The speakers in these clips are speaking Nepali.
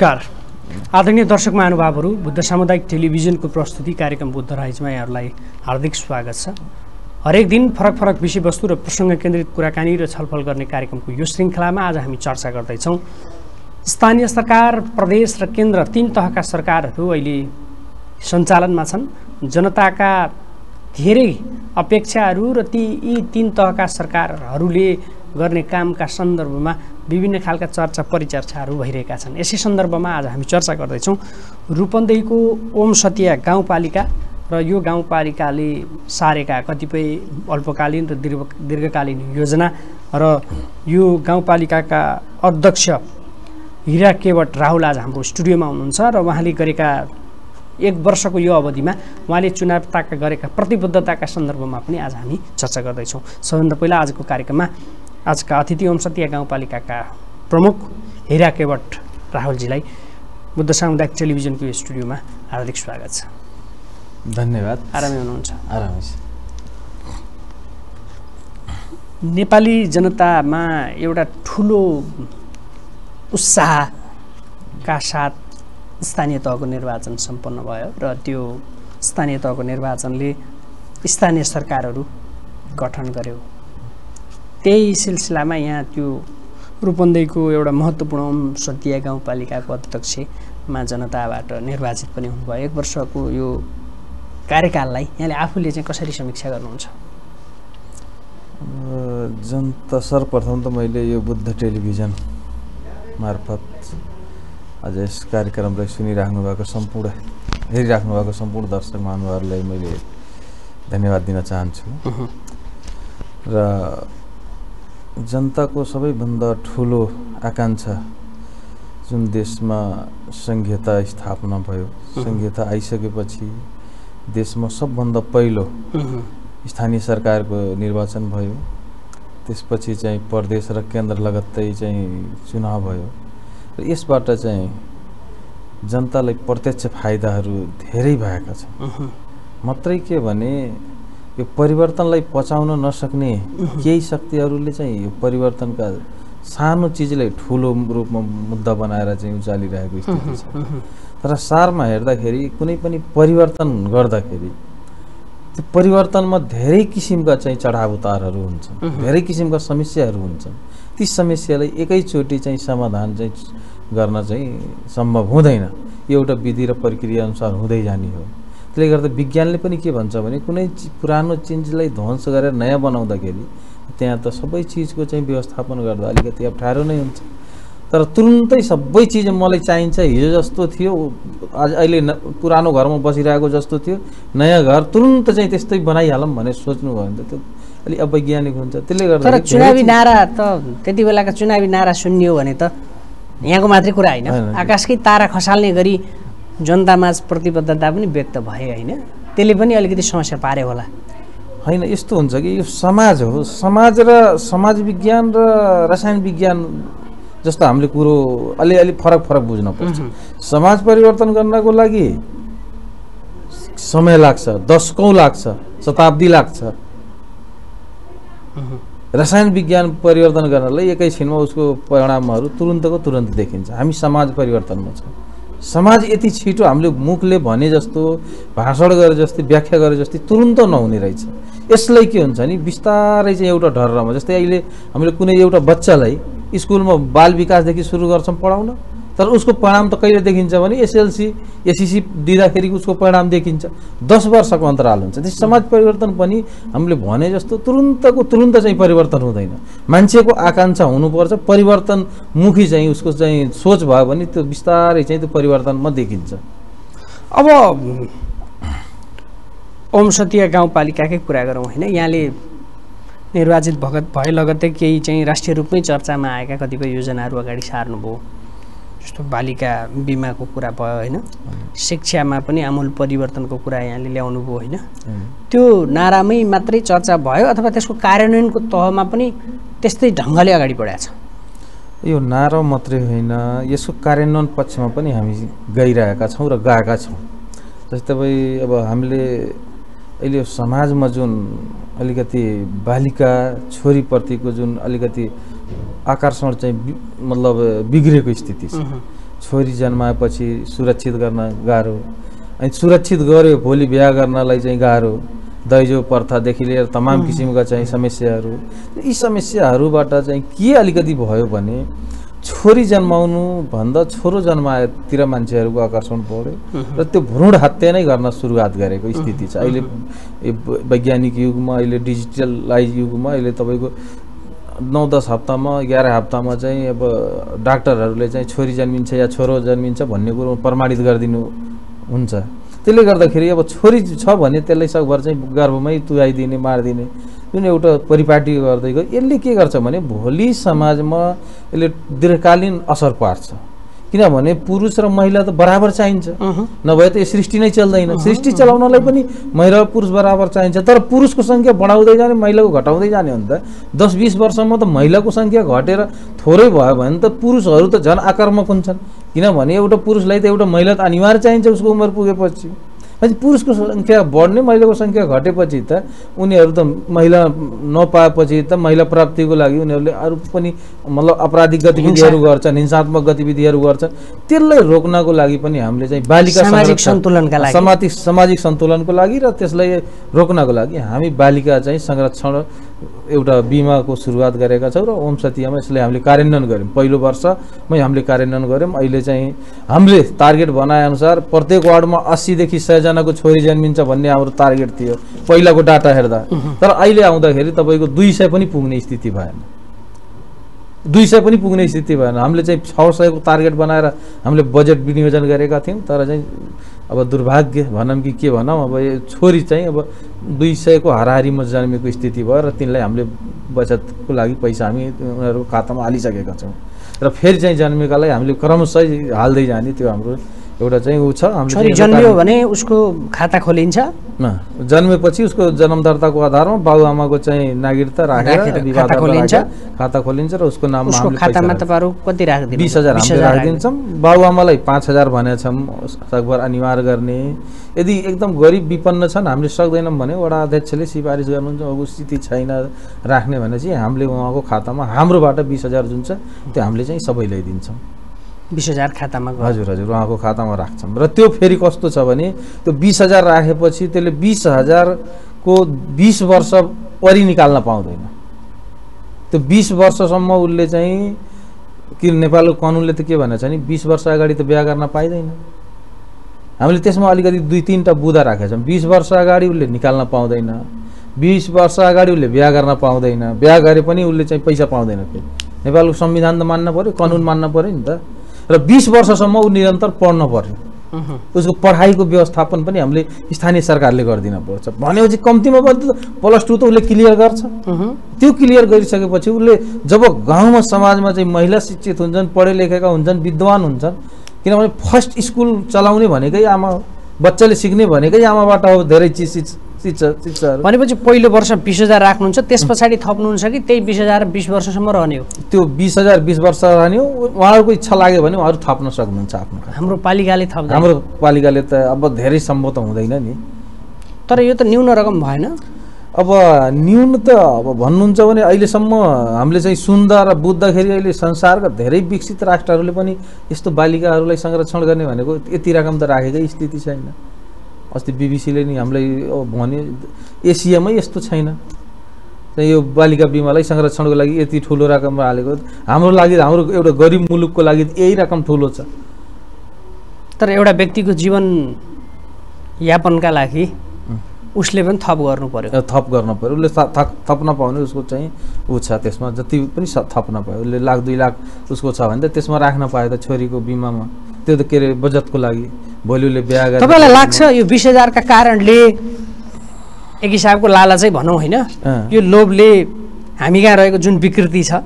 नमस्कार आदरणीय दर्शक महानुभावहरू बुद्ध सामुदायिक टेलिभिजनको प्रस्तुति कार्यक्रम बुद्ध राइजमा यहाँहरूलाई हार्दिक स्वागत छ। हरेक दिन फरक फरक विषयवस्तु र प्रसङ्ग केन्द्रित कुराकानी र छलफल गर्ने कार्यक्रमको यो श्रृङ्खलामा आज हामी चर्चा गर्दैछौँ। स्थानीय सरकार, प्रदेश र केन्द्र तीन तहका सरकारहरू अहिले सञ्चालनमा छन्। जनताका धेरै अपेक्षाहरू र यी तीन तहका सरकारहरूले गर्ने कामका सन्दर्भमा विभिन्न खालका चर्चा परिचर्चाहरू भइरहेका छन्। यसै सन्दर्भमा आज हामी चर्चा गर्दैछौँ रूपन्देहीको ओम सतिया गाउँपालिका र यो गाउँपालिकाले सारेका कतिपय अल्पकालीन र दीर्घकालीन योजना र यो गाउँपालिकाका अध्यक्ष हिरा केवट राहुल आज हाम्रो स्टुडियोमा हुनुहुन्छ र उहाँले गरेका एक वर्षको यो अवधिमा उहाँले चुनावताका गरेका प्रतिबद्धताका सन्दर्भमा पनि आज हामी चर्चा गर्दैछौँ। सबभन्दा पहिला आजको कार्यक्रममा आजका अतिथि ओम सतिया गाउँपालिकाका प्रमुख हिरा केवट राहुलजीलाई बुद्ध सामुदायिक टेलिभिजनको यो स्टुडियोमा हार्दिक स्वागत छ। धन्यवाद। आरामै हुनुहुन्छ? आरामै छ। नेपाली जनतामा एउटा ठुलो उत्साहका साथ स्थानीय तहको निर्वाचन सम्पन्न भयो र त्यो स्थानीय तहको निर्वाचनले स्थानीय सरकारहरू गठन गर्यो। त्यही सिलसिलामा यहाँ त्यो रूपन्देहीको एउटा महत्त्वपूर्ण ओम सतिया गाउँपालिकाको अध्यक्षमा जनताबाट निर्वाचित पनि हुनुभयो। एक वर्षको यो कार्यकाललाई यहाँले आफूले चाहिँ कसरी समीक्षा गर्नुहुन्छ? जनता सर्वप्रथम त मैले यो बुद्ध टेलिभिजन मार्फत आज यस कार्यक्रमलाई सुनिराख्नु भएको सम्पूर्ण हेरिराख्नु भएको सम्पूर्ण दर्शक महानुभावहरूलाई मैले धन्यवाद दिन चाहन्छु। र जनताको सबैभन्दा ठुलो आकाङ्क्षा जुन देशमा संघीयता स्थापना भयो, संघीयता आइसकेपछि देशमा सबभन्दा पहिलो स्थानीय सरकारको निर्वाचन भयो, त्यसपछि चाहिँ प्रदेश र केन्द्र लगत्तै चाहिँ चुनाव भयो र यसबाट चाहिँ जनतालाई प्रत्यक्ष फाइदाहरू धेरै भएका छन्। मात्रै के भने यो परिवर्तनलाई पचाउन नसक्ने केही शक्तिहरूले चाहिँ यो परिवर्तनका सानो चिजलाई ठुलो रूपमा मुद्दा बनाएर चाहिँ उचालिरहेको स्थिति छ। तर सारमा हेर्दाखेरि कुनै पनि परिवर्तन गर्दाखेरि त्यो परिवर्तनमा धेरै किसिमका चाहिँ चढाव उतारहरू हुन्छन्, धेरै किसिमका समस्याहरू हुन्छन्। ती समस्यालाई एकैचोटि चाहिँ समाधान चाहिँ गर्न चाहिँ सम्भव हुँदैन। यो एउटा विधि र प्रक्रिया अनुसार हुँदै जाने हो। त्यसले गर्दा विज्ञानले पनि के भन्छ भने कुनै पुरानो चिजलाई ध्वंस गरेर नयाँ बनाउँदाखेरि त्यहाँ त सबै चिजको चाहिँ व्यवस्थापन गर्दा अलिकति अप्ठ्यारो नै हुन्छ। तर तुरुन्तै सबै चिज मलाई चाहिन्छ, हिजो जस्तो थियो आज अहिले पुरानो घरमा बसिरहेको जस्तो थियो नयाँ घर तुरुन्त चाहिँ त्यस्तै बनाइहालौँ भनेर सोच्नुभयो भने त त्यो अलि अवैज्ञानिक हुन्छ। त्यसले गर्दा तर चुनावी नारा त त्यति बेलाका चुनावी नारा सुनियो भने त यहाँको मात्रै कुरा होइन, आकाशकै तारा खसाल्ने गरी जनतामाझ प्रतिबद्धता पनि व्यक्त भए होइन? त्यसले पनि अलिकति समस्या पारे होला होइन? यस्तो हुन्छ कि यो समाज हो, समाज र समाज विज्ञान र रसायन विज्ञान जस्तो हामीले कुरो अलि फरक बुझ्न पर्छ। समाज परिवर्तन गर्नको लागि समय लाग्छ, दशकौँ लाग्छ, शताब्दी लाग्छ। रसायन विज्ञान परिवर्तन गर्नलाई एकैछिनमा उसको परिणामहरू तुरुन्तको तुरन्त देखिन्छ। हामी समाज परिवर्तनमा छौँ। समाज यति छिटो हामीले मुखले भने जस्तो, भाषण गरे जस्तै, व्याख्या गरे जस्तै तुरुन्त नहुने रहेछ। यसलाई के हुन्छ नि बिस्तारै चाहिँ एउटा ढर्रामा, जस्तै अहिले हामीले कुनै एउटा बच्चालाई स्कुलमा बाल विकासदेखि सुरु गर्छौँ पढाउन, तर उसको परिणाम त कहिले देखिन्छ भने एसएलसी एसएससी दिँदाखेरि उसको परिणाम देखिन्छ। 10 वर्षको अन्तराल हुन्छ। त्यस समाज परिवर्तन पनि हामीले भने जस्तो तुरुन्त चाहिँ परिवर्तन हुँदैन। मान्छेको आकाङ्क्षा हुनुपर्छ, परिवर्तनमुखी चाहिँ उसको चाहिँ सोच भयो भने त्यो बिस्तारै चाहिँ त्यो परिवर्तनमा देखिन्छ। अब ओम सतिया गाउँपालिकाकै कुरा गरौँ होइन? यहाँले निर्वाचित भए लगत्तै केही चाहिँ राष्ट्रिय रूपमै चर्चामा आएका कतिपय योजनाहरू अगाडि सार्नुभयो, जस्तो बालिका बिमाको कुरा भयो होइन? शिक्षामा पनि आमूल परिवर्तनको कुरा यहाँले ल्याउनुभयो होइन? त्यो नारामै मात्रै चर्चा भयो अथवा त्यसको कार्यान्वयनको तहमा पनि त्यस्तै ढङ्गले अगाडि बढाएको छ? यो नारा मात्रै होइन, यसको कार्यान्वयन पक्षमा पनि हामी गइरहेका छौँ र गएका छौँ। जस्तै अब हामीले अहिले समाजमा जुन अलिकति बालिका छोरीप्रतिको जुन अलिकति आकर्षण चाहिँ मतलब बिग्रेको स्थिति छ। छोरी जन्माएपछि सुरक्षित गर्न गाह्रो, अनि सुरक्षित गर्यो भोलि बिहा गर्नलाई चाहिँ गाह्रो, दैजो प्रथादेखि लिएर तमाम किसिमका चाहिँ समस्याहरू। यी समस्याहरूबाट चाहिँ के अलिकति भयो भने छोरी जन्माउनु भन्दा छोरो जन्माएतिर मान्छेहरूको आकर्षण बढ्यो र त्यो भ्रूण हत्या नै गर्न सुरुवात गरेको स्थिति छ। अहिले वैज्ञानिक युगमा, अहिले डिजिटलाइज युगमा अहिले तपाईँको 9-10 हप्तामा 11 हप्तामा चाहिँ अब डाक्टरहरूले चाहिँ छोरी जन्मिन्छ या छोरो जन्मिन्छ भन्ने कुरो प्रमाणित गरिदिनु हुन्छ। त्यसले गर्दाखेरि अब छोरी छ भने त्यसलाई सकभर चाहिँ गर्भमै तुहाइदिने, मारिदिने जुन एउटा परिपाटी गर्दै गयो, यसले के गर्छ भने भोलि समाजमा यसले दीर्घकालीन असर पार्छ। किनभने पुरुष र महिला त बराबर चाहिन्छ, नभए त यो सृष्टि नै चल्दैन। सृष्टि चलाउनलाई पनि महिला र पुरुष बराबर चाहिन्छ, तर पुरुषको सङ्ख्या बढाउँदै जाने, महिलाको घटाउँदै जाने हो नि त। 10-20 वर्षमा त महिलाको सङ्ख्या घटेर थोरै भयो भने त पुरुषहरू त झन् आक्रामक हुन्छन्। किनभने एउटा पुरुषलाई त एउटा महिला त अनिवार्य चाहिन्छ उसको उमेर पुगेपछि। अनि पुरुषको सङ्ख्या बढ्ने, महिलाको सङ्ख्या घटेपछि त उनीहरू त महिला नपाएपछि त महिला प्राप्तिको लागि उनीहरूले अरू पनि मतलब आपराधिक गतिविधिहरू गर्छन्, हिंसात्मक गतिविधिहरू गर्छन्। त्यसलाई रोक्नको लागि पनि हामीले चाहिँ बालिका सामाजिक सन्तुलनको लागि र त्यसलाई रोक्नको लागि हामी बालिका चाहिँ संरक्षण एउटा बिमाको सुरुवात गरेका छौँ र ओम सत्यमा यसलाई हामीले कार्यान्वयन गऱ्यौँ। पहिलो वर्षमै हामीले कार्यान्वयन गऱ्यौँ। अहिले चाहिँ हामीले टार्गेट बनाएअनुसार प्रत्येक वार्डमा 80 देखि 100 जनाको छोरी जन्मिन्छ भन्ने हाम्रो टार्गेट थियो पहिलाको डाटा हेर्दा। तर अहिले आउँदाखेरि तपाईँको 200 पनि पुग्ने स्थिति भएन, 200 पनि पुग्ने स्थिति भएन। हामीले चाहिँ 600 को टार्गेट बनाएर हामीले बजेट विनियोजन गरेका थियौँ। तर चाहिँ अब दुर्भाग्य भनौँ कि के भनौँ, अब यो छोरी चाहिँ अब 200 को हाराहारीमा जन्मेको स्थिति भयो र तिनलाई हामीले बचतको लागि पैसा हामी उनीहरूको खातामा हालिसकेका छौँ र फेरि चाहिँ जन्मेकालाई हामीले क्रमशः हाल्दै जाने त्यो हाम्रो एउटा चाहिँ ऊ छ। हामीले जन्मियो भने उसको खाता खोलिन्छ, जन्मेपछि उसको जन्म दर्ताको आधारमा बाबुआमाको चाहिँ नागरिकता राखेर खाता खोलिन्छ र उसको नाममा हामीले खातामा तपाईहरु कति राख्दिनु? 20,000 हामीले राखिदिन्छौँ। बाबुआमालाई 5,000 भनेका छौँ सकभर अनिवार्य गर्ने। यदि एकदम गरिब विपन्न छन्, हामीले सक्दैनौँ भने वडा अध्यक्षले सिफारिस गर्नुहुन्छ अब स्थिति छैन राख्ने भने चाहिँ हामीले उहाँको खातामा हाम्रोबाट 20,000 जुन छ त्यो हामीले चाहिँ सबैलाई दिन्छौँ। 20,000 खातामा? हजुर हजुर, उहाँको खातामा राख्छौँ। र त्यो फेरि कस्तो छ भने त्यो 20,000 राखेपछि त्यसले 20,000 को 20 वर्ष परि निकाल्न पाउँदैन। त्यो 20 वर्षसम्म उसले चाहिँ कि नेपालको कानुनले त के भनेको छ नि 20 वर्ष अगाडि त बिहा गर्न पाइँदैन। हामीले त्यसमा अलिकति 2-3टा बुँदा राखेका छौँ। 20 वर्ष अगाडि उसले निकाल्न पाउँदैन, 20 वर्ष अगाडि उसले बिहा गर्न पाउँदैन, बिहा गरे पनि उसले चाहिँ पैसा पाउँदैन। फेरि नेपालको संविधान त मान्न पर्यो, कानुन मान्न पर्यो नि त। र 20 वर्षसम्म ऊ निरन्तर पढ्न पर्यो। उसको पढाइको व्यवस्थापन पनि हामीले स्थानीय सरकारले गरिदिन पर्छ। भनेपछि कम्तीमा पनि +2 त उसले क्लियर गर्छ। त्यो क्लियर गरिसकेपछि उसले जब गाउँमा समाजमा चाहिँ महिला शिक्षित हुन्छन्, पढे लेखेका हुन्छन्, विद्वान हुन्छन्, किनभने फर्स्ट स्कुल चलाउने भनेकै आमा, बच्चाले सिक्ने भनेकै आमाबाट हो धेरै चिज शिक्षा। भनेपछि पहिलो वर्ष 20,000 राख्नुहुन्छ, त्यस पछाडि थप्नुहुन्छ कि त्यही 20,000 20 वर्षसम्म रहने हो? त्यो 20,000 20 वर्ष रहने हो। उहाँहरूको इच्छा लाग्यो भने उहाँहरू थप्न सक्नुहुन्छ आफ्नो। हाम्रो पालिकाले थप्दैन? हाम्रो पालिकाले त अब धेरै सम्भव त हुँदैन नि। तर यो त न्यून रकम भएन? अब न्यून त अब भन्नुहुन्छ भने अहिलेसम्म हामीले चाहिँ सुन्दा र बुझ्दाखेरि अहिले संसारका धेरै विकसित राष्ट्रहरूले पनि यस्तो बालिकाहरूलाई संरक्षण गर्ने भनेको यति रकम त राखेकै स्थिति छैन। अस्ति बीबीसीले नि हामीलाई भने एसियामै यस्तो छैन यो बालिका बिमालाई संरक्षणको लागि यति ठुलो रकम हालेको। हाम्रो लागि, हाम्रो एउटा गरिब मुलुकको लागि यही रकम ठुलो छ। तर एउटा व्यक्तिको जीवन यापनका लागि उसले पनि थप गर्नु पर्यो। थप गर्नु पर्यो। उसले थप्न पाउने उसको चाहिँ ऊ छ, त्यसमा जति पनि थप्न पायो। उसले 1-2 लाख उसको छ भने त त्यसमा राख्न पायो त छोरीको बिमामा, त्यो त के अरे बचतको लागि। भोलि उसले बिहा गरेर तपाईँलाई लाग्छ यो 20,000 का कारणले एक हिसाबको लालचै भनौँ होइन, यो लोभले हामी कहाँ रहेको जुन विकृति छ,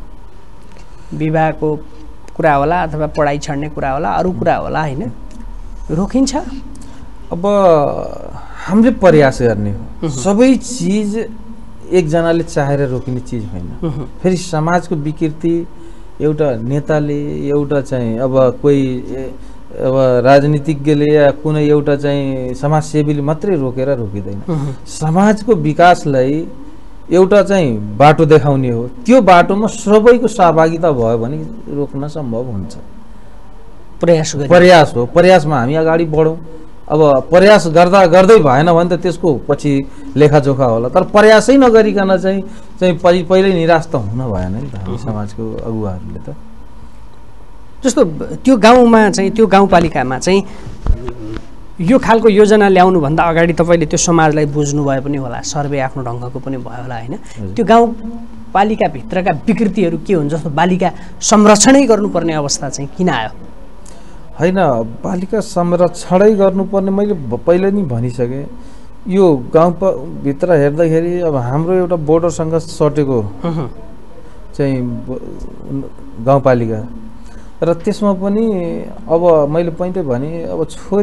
विवाहको कुरा होला अथवा पढाइ छड्ने कुरा होला, अरू कुरा होला होइन, रोकिन्छ? अब हामीले प्रयास गर्ने हो। सबै चिज एकजनाले चाहेर रोकिने चिज होइन। फेरि समाजको विकृति एउटा नेताले, एउटा चाहिँ अब कोही अब राजनीतिज्ञले या कुनै एउटा चाहिँ समाजसेवीले मात्रै रोकेर रोकिँदैन। समाजको विकासलाई एउटा चाहिँ बाटो देखाउने हो। त्यो बाटोमा सबैको सहभागिता भयो भने रोक्न सम्भव हुन्छ। प्रयास हो। प्रयासमा हामी अगाडि बढौँ। अब प्रयास गर्दा गर्दै भएन भने त त्यसको पछि लेखाजोखा होला, तर प्रयासै नगरिकन चाहिँ पहिल्यै निराश त हुन भएन नि त हामी समाजको अगुवाहरूले त। जस्तो त्यो गाउँमा चाहिँ त्यो गाउँपालिकामा चाहिँ यो खालको योजना ल्याउनुभन्दा अगाडि तपाईँले त्यो समाजलाई बुझ्नु भए पनि होला, सर्वे आफ्नो ढङ्गको पनि भयो होला होइन? त्यो गाउँपालिकाभित्रका विकृतिहरू के हुन्? जस्तो बालिका संरक्षणै गर्नुपर्ने अवस्था चाहिँ किन आयो? होइन, बालिका संरक्षणै गर्नुपर्ने मैले पहिल्यै नै भनिसकेँ। यो गाउँभित्र हेर्दाखेरि अब हाम्रो एउटा बोर्डरसँग सटेको चाहिँ गाउँपालिका र त्यसमा पनि अब मैले पहिल्यै भने अब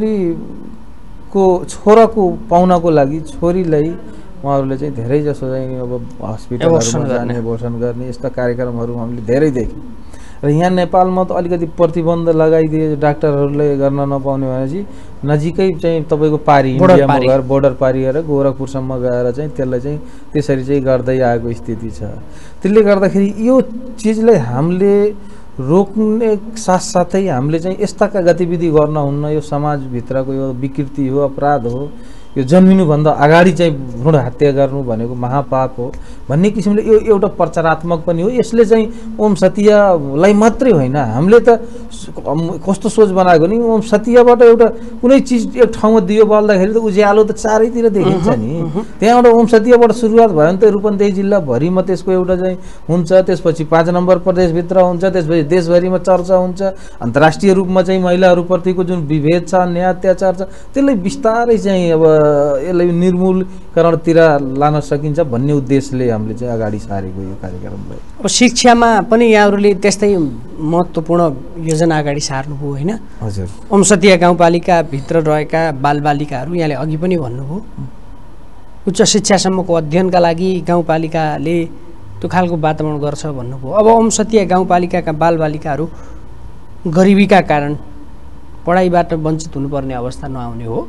छोराको पाउनको लागि छोरीलाई उहाँहरूले चाहिँ धेरै जसो चाहिँ अब हस्पिटलहरूमा जाने, एबोर्सन गर्ने यस्ता कार्यक्रमहरू हामीले धेरै देख्यौँ। र यहाँ नेपालमा त अलिकति प्रतिबन्ध लगाइदिए डाक्टरहरूले गर्न नपाउने भनेपछि नजिकै चाहिँ तपाईँको पारी इन्डियामा गएर बोर्डर पारी गरेर गोरखपुरसम्म गएर चाहिँ त्यसलाई चाहिँ त्यसरी चाहिँ गर्दै आएको स्थिति छ। त्यसले गर्दाखेरि यो चिजलाई हामीले रोक्ने साथसाथै हामीले चाहिँ यस्ताका गतिविधि गर्न हुन्न। यो समाजभित्रको यो विकृति हो, अपराध हो। यो जन्मिनुभन्दा अगाडि चाहिँ भ्रूण हत्या गर्नु भनेको महापाप हो भन्ने किसिमले यो एउटा प्रचारात्मक पनि हो। यसले चाहिँ ओम सतियालाई मात्रै होइन, हामीले त कस्तो सोच बनाएको नि, ओम सतियाबाट एउटा कुनै चिज एक ठाउँमा दियो बल्दाखेरि त उज्यालो त चारैतिर देखिन्छ नि। त्यहाँबाट ओम सतियाबाट सुरुवात भयो भने त रूपन्देही जिल्लाभरिमा त्यसको एउटा चाहिँ हुन्छ, त्यसपछि 5 नम्बर प्रदेशभित्र हुन्छ, त्यसपछि देशभरिमा चर्चा हुन्छ। अन्तर्राष्ट्रिय रूपमा चाहिँ महिलाहरूप्रतिको जुन विभेद छ, अन्याय अत्याचार छ, त्यसलाई बिस्तारै चाहिँ अब यसलाई निर्मूलकरणतिर लान सकिन्छ भन्ने उद्देश्यले हामीले चाहिँ अगाडि सारेको यो कार्यक्रमलाई। अब शिक्षामा पनि यहाँहरूले त्यस्तै महत्त्वपूर्ण योजना अगाडि सार्नुभयो होइन? हजुर। ओमसतिया गाउँपालिकाभित्र रहेका बालबालिकाहरू यहाँले अघि पनि भन्नुभयो उच्च शिक्षासम्मको अध्ययनका लागि गाउँपालिकाले त्यो खालको वातावरण गर्छ भन्नुभयो। अब ओमसतिया गाउँपालिकाका बालबालिकाहरू गरिबीका कारण पढाइबाट वञ्चित हुनुपर्ने अवस्था नआउने हो।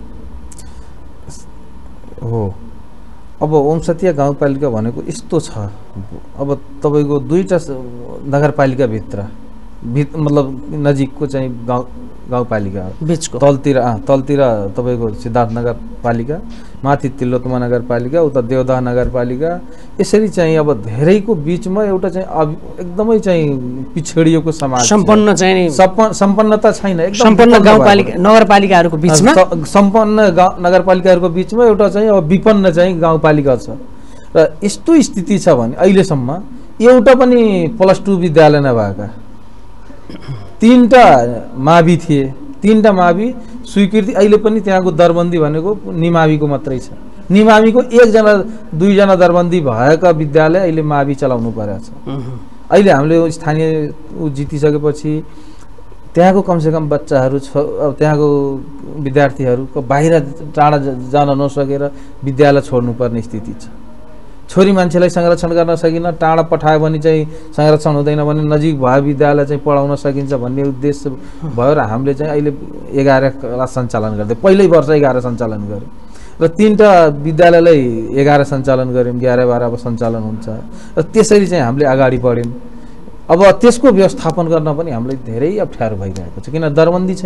अब ओमसतिया गाउँपालिका भनेको यस्तो छ, अब तपाईँको 2टा नगरपालिकाभित्र मतलब नजिकको चाहिँ गाउँपालिका बिचको तलतिर तपाईँको सिद्धार्थ नगरपालिका, माथि तिलोत्तमा नगरपालिका, उता देवदाह नगरपालिका, यसरी चाहिँ अब धेरैको बिचमा एउटा चाहिँ एकदमै चाहिँ पिछडिएको समाज, सम्पन्नता छैन, एकदम सम्पन्न गाउँपालिका नगरपालिकाहरूको बिचमा, सम्पन्न नगरपालिकाहरूको बिचमा एउटा चाहिँ अब विपन्न चाहिँ गाउँपालिका छ। र यस्तो स्थिति छ भने अहिलेसम्म एउटा पनि +2 विद्यालय नभएका 3टा मावि थिए, 3टा मावि स्वीकृति अहिले पनि त्यहाँको दरबन्दी भनेको निमाविको मात्रै छ। निमाविको 1-2जना दरबन्दी भएका विद्यालय अहिले मावि चलाउनु परेको छ। अहिले हामीले स्थानीय जितिसकेपछि त्यहाँको कमसेकम बच्चाहरू त्यहाँको विद्यार्थीहरूको बाहिर टाढा जान नसकेर विद्यालय छोड्नुपर्ने स्थिति छ। छोरी मान्छेलाई संरक्षण गर्न सकिन, टाढा पठायो भने चाहिँ संरक्षण हुँदैन भने नजिक भयो विद्यालय चाहिँ पढाउन सकिन्छ भन्ने उद्देश्य भयो र हामीले चाहिँ अहिले 11 क्लास सञ्चालन गर्दै पहिल्यै वर्ष 11 सञ्चालन गऱ्यौँ र 3टा विद्यालयलाई 11 सञ्चालन गऱ्यौँ, 11-12 अब सञ्चालन हुन्छ र त्यसरी चाहिँ हामीले अगाडि बढ्यौँ। अब त्यसको व्यवस्थापन गर्न पनि हामीलाई धेरै अप्ठ्यारो भइरहेको छ, किन दरबन्दी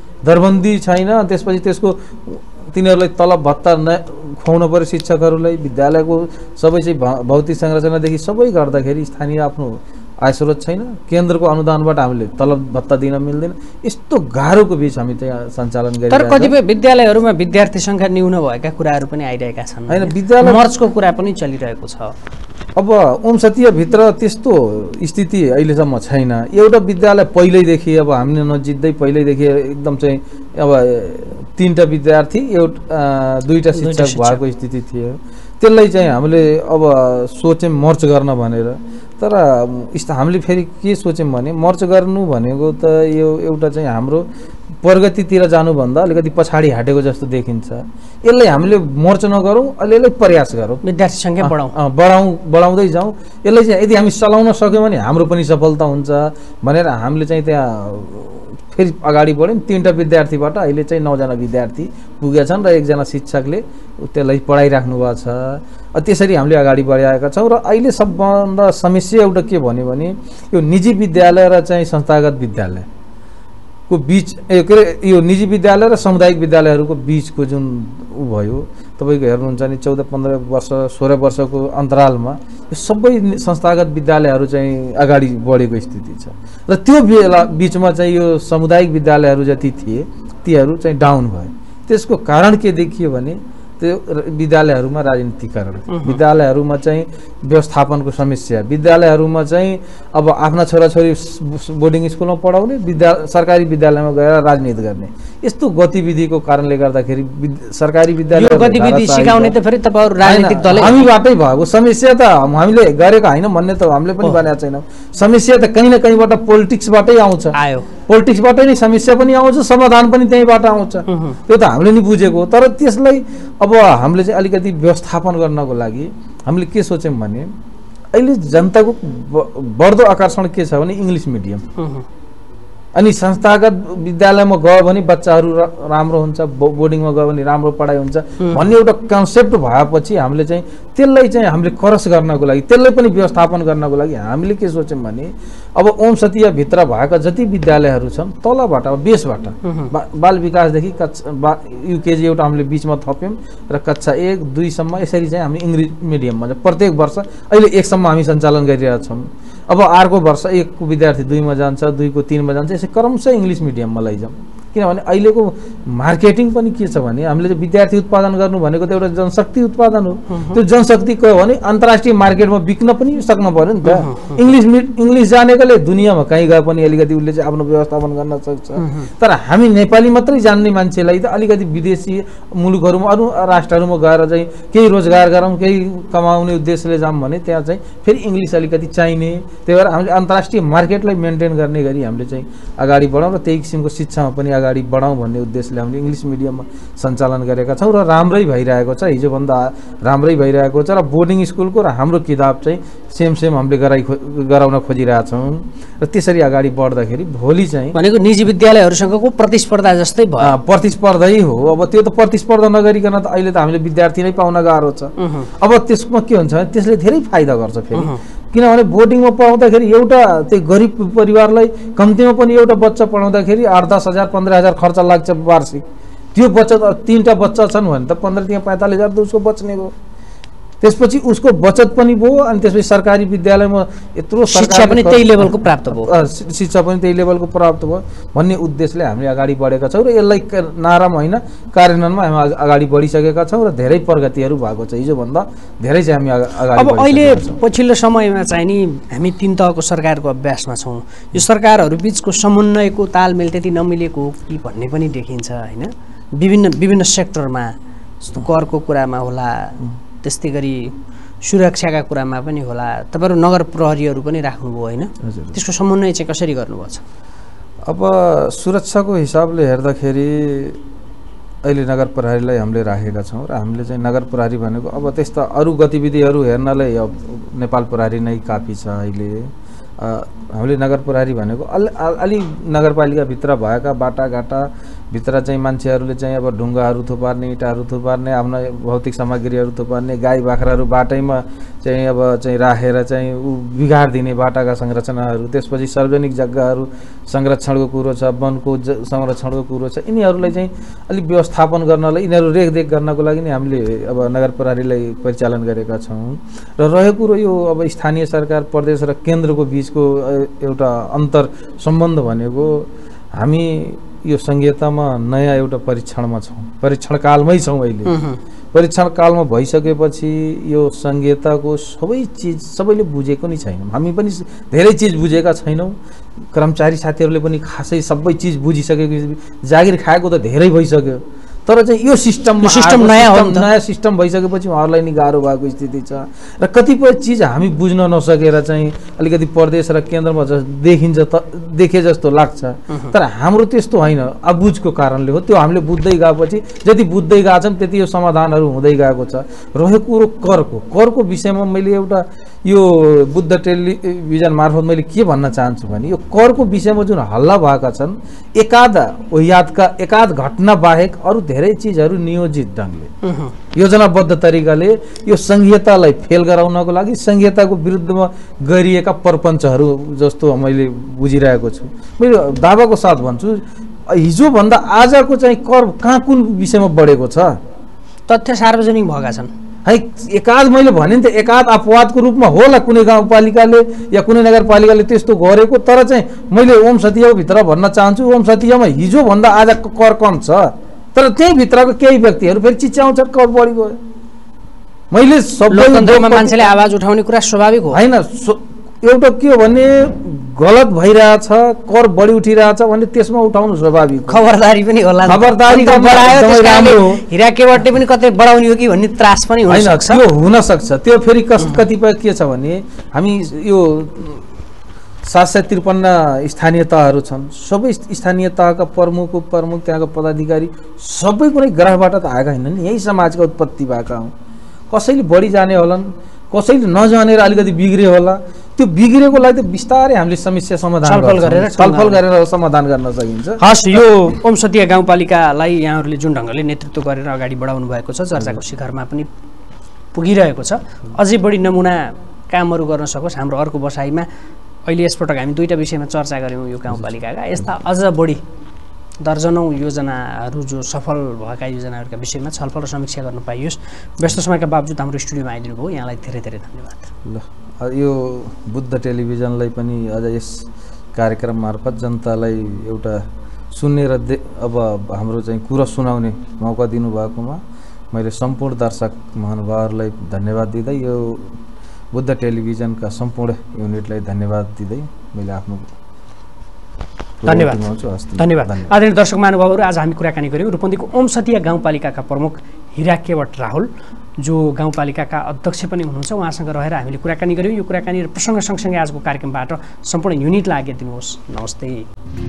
छैन। त्यसपछि त्यसको तिनीहरूलाई तलब भत्ता खुवाउनु पर्यो, शिक्षकहरूलाई विद्यालयको सबै चाहिँ भौतिक संरचनादेखि सबै गर्दाखेरि स्थानीय आफ्नो आय स्रोत छैन, केन्द्रको अनुदानबाट हामीले तलब भत्ता दिन मिल्दैन। यस्तो गाह्रोको बिच हामी त्यहाँ सञ्चालन गरिरहेका छौँ। तर कतिपय विद्यालयहरूमा विद्यार्थी सङ्ख्या न्यून भएका कुराहरू पनि आइरहेका छन् होइन, विद्यालय मर्चको कुरा पनि चलिरहेको छ। अब ओमसतियाभित्र त्यस्तो स्थिति अहिलेसम्म छैन। एउटा विद्यालय पहिल्यैदेखि अब हामीले नजित्दै पहिल्यैदेखि एकदम चाहिँ अब 3टा विद्यार्थी 2टा शिक्षक भएको स्थिति थियो। त्यसलाई चाहिँ हामीले अब सोच्यौँ मर्च गर्न भनेर, तर हामीले फेरि के सोच्यौँ भने मर्च गर्नु भनेको त यो एउटा चाहिँ हाम्रो प्रगतितिर जानुभन्दा अलिकति पछाडि हटेको जस्तो देखिन्छ। यसलाई हामीले मर्च नगरौँ, अलिअलि प्रयास गरौँ, विद्यार्थी सङ्ख्या बढाउँदै जाउँ। यसलाई चाहिँ यदि हामी चलाउन सक्यौँ भने हाम्रो पनि सफलता हुन्छ भनेर हामीले चाहिँ त्यहाँ फेरि अगाडि बढ्यौँ। 3टा विद्यार्थीबाट अहिले चाहिँ 9जना विद्यार्थी पुगेका छन् र 1जना शिक्षकले त्यसलाई पढाइराख्नु भएको छ। त्यसरी हामीले अगाडि बढाएका छौँ। र अहिले सबभन्दा समस्या एउटा के भन्यो भने यो निजी विद्यालय र चाहिँ संस्थागत विद्यालय को बीच के अरे यो निजी विद्यालय र सामुदायिक विद्यालयहरूको बीचको जुन ऊ भयो तपाईँको हेर्नुहुन्छ नि 14-15 वर्ष 16 वर्षको अन्तरालमा यो सबै संस्थागत विद्यालयहरू चाहिँ अगाडि बढेको स्थिति छ र त्यो बेला बीचमा चाहिँ यो सामुदायिक विद्यालयहरू जति थिए तीहरू चाहिँ डाउन भए। त्यसको कारण के देखियो भने त्यो विद्यालयहरूमा राजनीतिकरण, विद्यालयहरूमा चाहिँ व्यवस्थापनको समस्या, विद्यालयहरूमा चाहिँ अब आफ्ना छोराछोरी बोर्डिङ स्कुलमा पढाउने, सरकारी विद्यालयमा गएर राजनीति गर्ने, यस्तो गतिविधिको कारणले गर्दाखेरि सरकारी विद्यालय गतिविधि सिकाउने त फेरि तपाईहरु राजनीतिक दलले हामीबाटै भएको समस्या त हामीले गरेको हैन भन्ने त हामीले पनि भनेको छैनौं। समस्या त कहीं न कहीँबाट पोलिटिक्सबाटै आउँछ, पोलिटिक्सबाटै नै समस्या पनि आउँछ, समाधान पनि त्यहीबाट आउँछ। त्यो त हामीले नि बुझेको। तर त्यसलाई अब हामीले चाहिँ अलिकति व्यवस्थापन गर्नको लागि हामीले के सोच्यौं भने अहिले जनताको बढ्दो आकर्षण के छ भने इंग्लिश मिडियम, अनि संस्थागत विद्यालयमा गयो भने बच्चाहरू राम्रो हुन्छ, बोर्डिङमा गयो भने राम्रो पढाइ हुन्छ भन्ने एउटा कन्सेप्ट भएपछि हामीले चाहिँ त्यसलाई चाहिँ हामीले क्रस गर्नको लागि, त्यसलाई पनि व्यवस्थापन गर्नको लागि हामीले के सोच्यौं भने अब ओम सतिया भित्र भएका जति विद्यालयहरू छन् तलबाट बेसबाट बाल विकासदेखि युकेजी एउटा हामीले बीचमा थप्यौं र कक्षा 1, 2 सम्म यसरी चाहिँ हामी इंग्लिश मिडियममा प्रत्येक वर्ष अहिले 1 सम्म हामी सञ्चालन गरिरहेका छौं। अब अर्को वर्ष 1 को विद्यार्थी 2 मा जान्छ, 2 को 3 मा जान्छ, यसै क्रमशः इंग्लिश मिडियममा लैजाउँ। किनभने अहिलेको मार्केटिङ पनि के छ भने हामीले विद्यार्थी उत्पादन गर्नु भनेको त एउटा जनशक्ति उत्पादन हो। त्यो जनशक्ति को भने अन्तर्राष्ट्रिय मार्केटमा बिक्न पनि सक्नु पर्यो नि त। इंग्लिश जानेकोले दुनियाँमा कहीँ गए पनि अलिकति उसले चाहिँ आफ्नो व्यवस्थापन गर्न सक्छ। तर हामी नेपाली मात्रै जान्ने मान्छेलाई त अलिकति विदेशी मुलुकहरुमा अरु राष्ट्रहरुमा गएर चाहिँ केही रोजगार गरौँ, केही कमाउने उद्देश्यले जाम भने त्यहाँ चाहिँ फेरि इंग्लिश अलिकति चाहिने। त्यही भएर हामीले अन्तर्राष्ट्रिय मार्केटलाई मेन्टेन गर्ने गरी हामीले चाहिँ अगाडि बढाउँ र त्यही किसिमको शिक्षामा पनि अगाडि बढाउँ भन्ने उद्देश्यले हामीले इंग्लिश मिडियममा सञ्चालन गरेका छौँ र राम्रै भइरहेको छ। हिजोभन्दा राम्रै भइरहेको छ र बोर्डिङ स्कुलको र हाम्रो किताब चाहिँ सेम हामीले गराउन खोजिरहेका छौँ र त्यसरी अगाडि बढ्दाखेरि भोलि चाहिँ भनेको निजी विद्यालयहरुसँगको प्रतिस्पर्धा जस्तै भयो। प्रतिस्पर्धै हो। अब त्यो त प्रतिस्पर्धा नगरिकन त अहिले त हामीले विद्यार्थी नै पाउन गाह्रो छ। अब त्यसमा के हुन्छ भने त्यसले धेरै फाइदा गर्छ फेरि, किनभने बोर्डिङमा पढाउँदाखेरि एउटा त्यही गरिब परिवारलाई कम्तीमा पनि एउटा बच्चा पढाउँदाखेरि 8-10 हजार 15 हजार खर्च लाग्छ वार्षिक। त्यो बच्चा 3टा बच्चा छन् भने त 15-45 हजार त उसको बच्ने भयो। त्यसपछि उसको बचत पनि भयो अनि त्यसपछि सरकारी विद्यालयमा यत्रो शिक्षा पनि त्यही लेभलको प्राप्त भयो, शिक्षा पनि त्यही लेभलको प्राप्त भयो भन्ने उद्देश्यले हामीले अगाडि बढेका छौँ र यसलाई नारामा होइन कार्यान्वयनमा हामी अगाडि बढिसकेका छौँ र धेरै प्रगतिहरू भएको छ। हिजोभन्दा धेरै चाहिँ हामी अगाडि अब अहिले पछिल्लो समयमा चाहिँ नि हामी 3 तहको सरकारको अभ्यासमा छौँ। यो सरकारहरू बीचको समन्वयको तालमेल त्यति नमिलेको हो कि भन्ने पनि देखिन्छ हैन। विभिन्न सेक्टरमा जस्तो करको कुरामा होला, त्यस्तै गरी सुरक्षाका कुरामा पनि होला। तपाईहरु नगर प्रहरीहरू पनि राख्नुभयो हैन, त्यसको समन्वय चाहिँ कसरी गर्नुभएको छ? अब सुरक्षाको हिसाबले हेर्दाखेरि अहिले नगर प्रहरीलाई हामीले राखेका छौँ र हामीले चाहिँ नगर प्रहरी भनेको अब त्यस्ता अरु गतिविधिहरू हेर्नलाई अब नेपाल प्रहरी नै काफी छ। अहिले हामीले नगर प्रहरी भनेको अलि नगरपालिका भित्र भएका बाटाघाटा भित्र चाहिँ मान्छेहरूले चाहिँ अब ढुङ्गाहरू थुपार्ने, इँटाहरू थुपार्ने, आफ्ना भौतिक सामग्रीहरू थुपार्ने, गाई बाख्राहरू बाटैमा चाहिँ अब चाहिँ राखेर चाहिँ बिगार्दिने बाटाका संरचनाहरू, त्यसपछि सार्वजनिक जग्गाहरू संरक्षणको कुरो छ, वनको संरक्षणको कुरो छ। यिनीहरूलाई चाहिँ अलिक व्यवस्थापन गर्नलाई, यिनीहरू रेखदेख गर्नको लागि नै हामीले अब नगर प्रहरीलाई परिचालन गरेका छौँ। र रहेको कुरो यो अब स्थानीय सरकार, प्रदेश र केन्द्रको बीचको एउटा अन्तर सम्बन्ध भनेको हामी यो संहितामा नयाँ एउटा परीक्षणमा छौँ, परीक्षण कालमै छौँ। अहिले परीक्षण कालमा भइसकेपछि यो संहिताको सबै चिज सबैले बुझेको नै छैनौँ। हामी पनि धेरै चिज बुझेका छैनौँ, कर्मचारी साथीहरूले पनि खासै सबै चिज बुझिसकेको, जागिर खाएको त धेरै भइसक्यो। तर चाहिँ यो सिस्टम नयाँ सिस्टम भइसकेपछि उहाँहरूलाई नि गाह्रो भएको स्थिति छ र कतिपय चिज हामी बुझ्न नसकेर चाहिँ अलिकति प्रदेश र केन्द्रमा देखे जस्तो लाग्छ। तर हाम्रो त्यस्तो होइन, अबुझको कारणले हो। त्यो हामीले बुझ्दै गएपछि जति बुझ्दै गएछौँ त्यति यो समाधानहरू हुँदै गएको छ। रहेको कुरो करको विषयमा मैले एउटा यो बुद्ध टेलिभिजन मार्फत मैले के भन्न चाहन्छु भने यो करको विषयमा जुन हल्ला भएका छन् एकाध घटना बाहेक अरू धेरै चिजहरू नियोजित ढङ्गले योजनाबद्ध तरिकाले यो संघीयतालाई फेल गराउनको लागि संघीयताको विरुद्धमा गरिएका प्रपञ्चहरू जस्तो मैले बुझिरहेको छु। मैले दावाको साथ भन्छु हिजोभन्दा आजको चाहिँ कर कहाँ कुन विषयमा बढेको छ? तथ्य सार्वजनिक भएका छन् है। एकाध मैले भने नि त एकाध अपवादको रूपमा होला कुनै गाउँपालिकाले या कुनै नगरपालिकाले त्यस्तो गरेको, तर चाहिँ मैले ओम सतियाभित्र भन्न चाहन्छु ओम सतियामा हिजोभन्दा आजको कर कम छ, तर त्यही भित्रको केही व्यक्तिहरू फेरि चिच्याउँछ कर बढी गयो। मैले लोकतन्त्रमा मान्छेले आवाज उठाउने कुरा स्वाभाविक हो होइन। एउटा के हो भने गलत भइरहेछ, कर बढी उठिरहेछ भने त्यसमा उठाउनु स्वाभाविक, खबरदारी पनि होला। खबरदारी हिरा केवटले पनि कतै बढाउने हो कि भन्ने त्रास पनि हुन सक्छ। त्यो हुन सक्छ। त्यो फेरि कतिपय के छ भने हामी यो 753 स्थानीय तहहरू छन्, सबै स्थानीय तहका प्रमुख त्यहाँका पदाधिकारी सबै कुनै ग्रहबाट त आएका होइनन्, यही समाजका उत्पत्ति भएका हुन्। कसैले बढी जाने होलान्, कसैले नजानेर अलिकति बिग्रे होला। त्यो बिग्रेको लागि त बिस्तारै हामीले समस्या छलफल गरेर समाधान गर्न सकिन्छ। हस्, यो ओम सतिया गाउँपालिकालाई यहाँहरूले जुन ढङ्गले नेतृत्व गरेर अगाडि बढाउनु भएको छ, चर्चाको शिखरमा पनि पुगिरहेको छ। अझै बढी नमुना कामहरू गर्न सकोस्। हाम्रो अर्को बसाइमा अहिले यसपटक हामी दुईवटा विषयमा चर्चा गऱ्यौँ यो गाउँपालिकाका। यस्ता अझ बढी दर्जनौँ योजनाहरू जो सफल भएका योजनाहरूका विषयमा छलफल र समीक्षा गर्न पाइयोस्। व्यस्त समयका बावजुद हाम्रो स्टुडियोमा आइदिनु भयो, यहाँलाई धेरै धेरै धन्यवाद। ल, यो बुद्ध टेलिभिजनलाई पनि अझ यस कार्यक्रम मार्फत जनतालाई एउटा सुन्ने र अब हाम्रो चाहिँ कुरा सुनाउने मौका दिनुभएकोमा मैले सम्पूर्ण दर्शक महानुभावहरूलाई धन्यवाद दिँदै यो बुद्ध टेलिभिजनका सम्पूर्ण युनिटलाई धन्यवाद दिँदै मैले आफ्नो धन्यवाद। आदरणीय दर्शक महानुभावहरू, आज हामी कुराकानी गऱ्यौँ रूपन्देहीको ओम सतिया गाउँपालिकाका प्रमुख हिरा केवट राहुल, जो गाउँपालिकाका अध्यक्ष पनि हुनुहुन्छ। उहाँसँग रहेर हामीले कुराकानी गऱ्यौँ। यो कुराकानी र प्रसङ्ग सँगसँगै आजको कार्यक्रमबाट सम्पूर्ण युनिटलाई आज्ञा दिनुहोस्। नमस्ते।